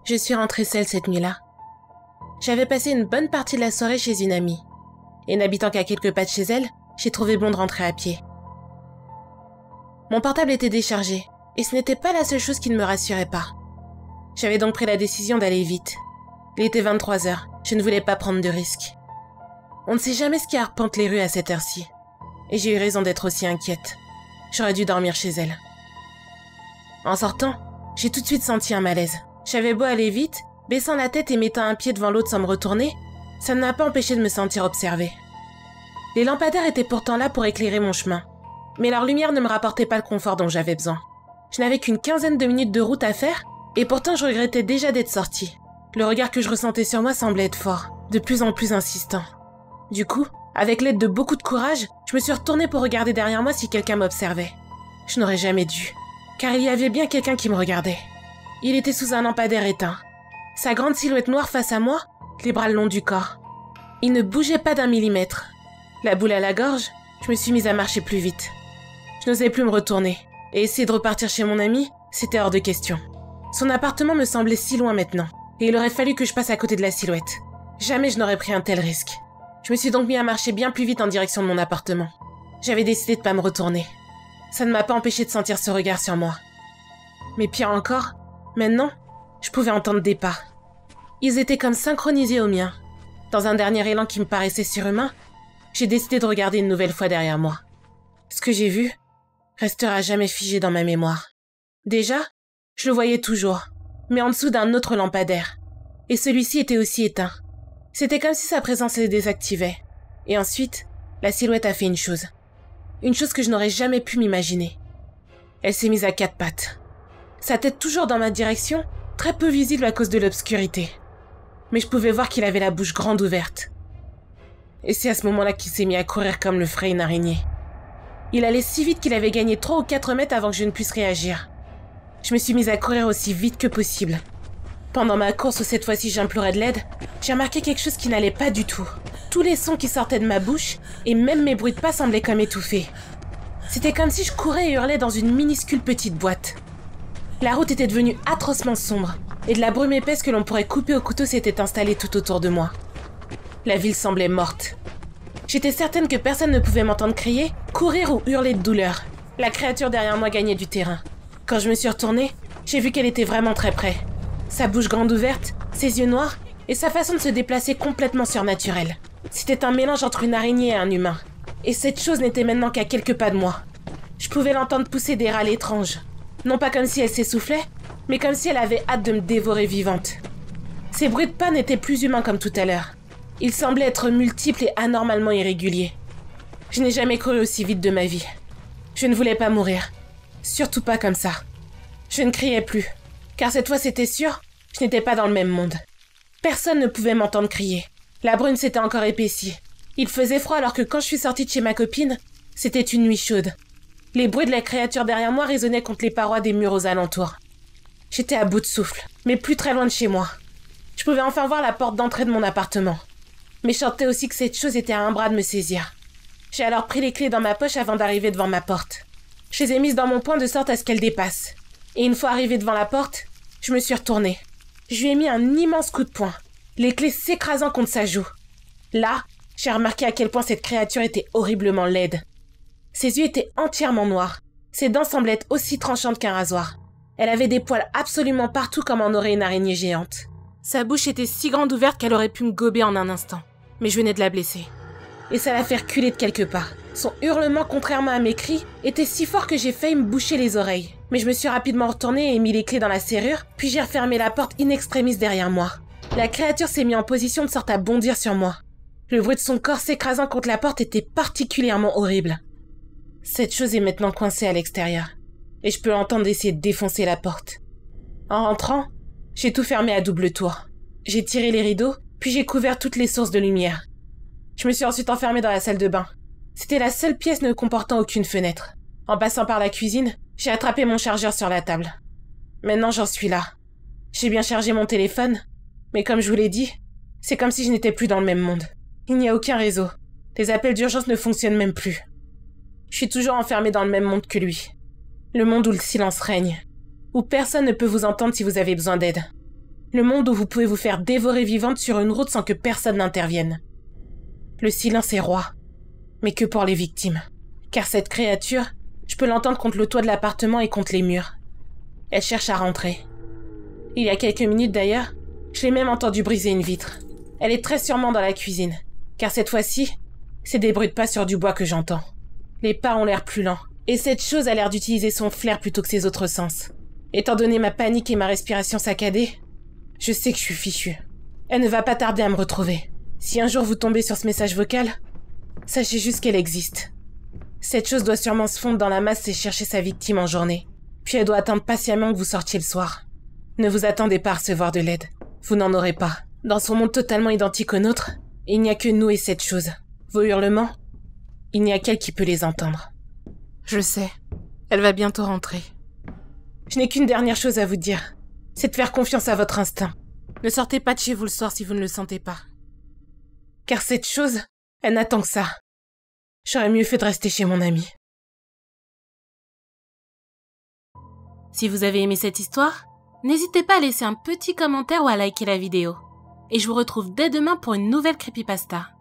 Je suis rentrée seule cette nuit-là. J'avais passé une bonne partie de la soirée chez une amie. Et n'habitant qu'à quelques pas de chez elle, j'ai trouvé bon de rentrer à pied. Mon portable était déchargé, et ce n'était pas la seule chose qui ne me rassurait pas. J'avais donc pris la décision d'aller vite. Il était 23h, je ne voulais pas prendre de risques. On ne sait jamais ce qui arpente les rues à cette heure-ci. Et j'ai eu raison d'être aussi inquiète. J'aurais dû dormir chez elle. En sortant, j'ai tout de suite senti un malaise. J'avais beau aller vite, baissant la tête et mettant un pied devant l'autre sans me retourner, ça ne m'a pas empêché de me sentir observée. Les lampadaires étaient pourtant là pour éclairer mon chemin, mais leur lumière ne me rapportait pas le confort dont j'avais besoin. Je n'avais qu'une quinzaine de minutes de route à faire, et pourtant je regrettais déjà d'être sortie. Le regard que je ressentais sur moi semblait être fort, de plus en plus insistant. Du coup, avec l'aide de beaucoup de courage, je me suis retournée pour regarder derrière moi si quelqu'un m'observait. Je n'aurais jamais dû, car il y avait bien quelqu'un qui me regardait. Il était sous un lampadaire éteint. Sa grande silhouette noire face à moi, les bras le long du corps. Il ne bougeait pas d'un millimètre. La boule à la gorge, je me suis mise à marcher plus vite. Je n'osais plus me retourner, et essayer de repartir chez mon ami, c'était hors de question. Son appartement me semblait si loin maintenant, et il aurait fallu que je passe à côté de la silhouette. Jamais je n'aurais pris un tel risque. Je me suis donc mis à marcher bien plus vite en direction de mon appartement. J'avais décidé de pas me retourner. Ça ne m'a pas empêché de sentir ce regard sur moi. Mais pire encore, maintenant, je pouvais entendre des pas. Ils étaient comme synchronisés aux miens. Dans un dernier élan qui me paraissait surhumain, j'ai décidé de regarder une nouvelle fois derrière moi. Ce que j'ai vu restera jamais figé dans ma mémoire. Déjà, je le voyais toujours, mais en dessous d'un autre lampadaire. Et celui-ci était aussi éteint. C'était comme si sa présence se désactivait. Et ensuite, la silhouette a fait une chose. Une chose que je n'aurais jamais pu m'imaginer. Elle s'est mise à quatre pattes. Sa tête toujours dans ma direction, très peu visible à cause de l'obscurité. Mais je pouvais voir qu'il avait la bouche grande ouverte. Et c'est à ce moment-là qu'il s'est mis à courir comme le ferait une araignée. Il allait si vite qu'il avait gagné 3 ou 4 mètres avant que je ne puisse réagir. Je me suis mise à courir aussi vite que possible. Pendant ma course où cette fois-ci j'implorais de l'aide, j'ai remarqué quelque chose qui n'allait pas du tout. Tous les sons qui sortaient de ma bouche, et même mes bruits de pas semblaient comme étouffés. C'était comme si je courais et hurlais dans une minuscule petite boîte. La route était devenue atrocement sombre, et de la brume épaisse que l'on pourrait couper au couteau s'était installée tout autour de moi. La ville semblait morte. J'étais certaine que personne ne pouvait m'entendre crier, courir ou hurler de douleur. La créature derrière moi gagnait du terrain. Quand je me suis retournée, j'ai vu qu'elle était vraiment très près. Sa bouche grande ouverte, ses yeux noirs, et sa façon de se déplacer complètement surnaturelle. C'était un mélange entre une araignée et un humain. Et cette chose n'était maintenant qu'à quelques pas de moi. Je pouvais l'entendre pousser des râles étranges. Non pas comme si elle s'essoufflait, mais comme si elle avait hâte de me dévorer vivante. Ces bruits de pas n'étaient plus humains comme tout à l'heure. Ils semblaient être multiples et anormalement irréguliers. Je n'ai jamais couru aussi vite de ma vie. Je ne voulais pas mourir. Surtout pas comme ça. Je ne criais plus, car cette fois c'était sûr, je n'étais pas dans le même monde. Personne ne pouvait m'entendre crier. La brume s'était encore épaissie. Il faisait froid alors que quand je suis sortie de chez ma copine, c'était une nuit chaude. Les bruits de la créature derrière moi résonnaient contre les parois des murs aux alentours. J'étais à bout de souffle, mais plus très loin de chez moi. Je pouvais enfin voir la porte d'entrée de mon appartement. Mais je sentais aussi que cette chose était à un bras de me saisir. J'ai alors pris les clés dans ma poche avant d'arriver devant ma porte. Je les ai mises dans mon poing de sorte à ce qu'elle dépasse. Et une fois arrivée devant la porte, je me suis retournée. Je lui ai mis un immense coup de poing, les clés s'écrasant contre sa joue. Là, j'ai remarqué à quel point cette créature était horriblement laide. Ses yeux étaient entièrement noirs. Ses dents semblaient être aussi tranchantes qu'un rasoir. Elle avait des poils absolument partout comme en aurait une araignée géante. Sa bouche était si grande ouverte qu'elle aurait pu me gober en un instant. Mais je venais de la blesser. Et ça l'a fait reculer de quelques pas. Son hurlement, contrairement à mes cris, était si fort que j'ai failli me boucher les oreilles. Mais je me suis rapidement retournée et mis les clés dans la serrure, puis j'ai refermé la porte in extremis derrière moi. La créature s'est mise en position de sorte à bondir sur moi. Le bruit de son corps s'écrasant contre la porte était particulièrement horrible. Cette chose est maintenant coincée à l'extérieur, et je peux l'entendre essayer de défoncer la porte. En rentrant, j'ai tout fermé à double tour. J'ai tiré les rideaux, puis j'ai couvert toutes les sources de lumière. Je me suis ensuite enfermée dans la salle de bain. C'était la seule pièce ne comportant aucune fenêtre. En passant par la cuisine, j'ai attrapé mon chargeur sur la table. Maintenant, j'en suis là. J'ai bien chargé mon téléphone, mais comme je vous l'ai dit, c'est comme si je n'étais plus dans le même monde. Il n'y a aucun réseau. Les appels d'urgence ne fonctionnent même plus. Je suis toujours enfermée dans le même monde que lui. Le monde où le silence règne. Où personne ne peut vous entendre si vous avez besoin d'aide. Le monde où vous pouvez vous faire dévorer vivante sur une route sans que personne n'intervienne. Le silence est roi, mais que pour les victimes. Car cette créature, je peux l'entendre contre le toit de l'appartement et contre les murs. Elle cherche à rentrer. Il y a quelques minutes d'ailleurs, je l'ai même entendu briser une vitre. Elle est très sûrement dans la cuisine, car cette fois-ci, c'est des bruits de pas sur du bois que j'entends. Les pas ont l'air plus lents, et cette chose a l'air d'utiliser son flair plutôt que ses autres sens. Étant donné ma panique et ma respiration saccadée, je sais que je suis fichue. Elle ne va pas tarder à me retrouver. Si un jour vous tombez sur ce message vocal, sachez juste qu'elle existe. Cette chose doit sûrement se fondre dans la masse et chercher sa victime en journée. Puis elle doit attendre patiemment que vous sortiez le soir. Ne vous attendez pas à recevoir de l'aide. Vous n'en aurez pas. Dans son monde totalement identique au nôtre, il n'y a que nous et cette chose. Vos hurlements, il n'y a qu'elle qui peut les entendre. Je sais, elle va bientôt rentrer. Je n'ai qu'une dernière chose à vous dire. C'est de faire confiance à votre instinct. Ne sortez pas de chez vous le soir si vous ne le sentez pas. Car cette chose, elle n'attend que ça. J'aurais mieux fait de rester chez mon ami. Si vous avez aimé cette histoire, n'hésitez pas à laisser un petit commentaire ou à liker la vidéo. Et je vous retrouve dès demain pour une nouvelle creepypasta.